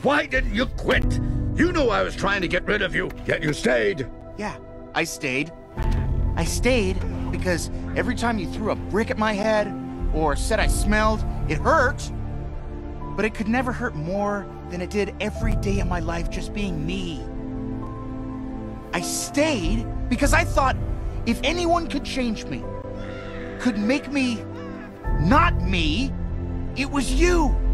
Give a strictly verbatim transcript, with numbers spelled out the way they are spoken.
Why didn't you quit? You knew I was trying to get rid of you, yet you stayed. Yeah, I stayed. I stayed because every time you threw a brick at my head or said I smelled, it hurt. But it could never hurt more than it did every day of my life just being me. I stayed because I thought if anyone could change me, could make me not me, it was you.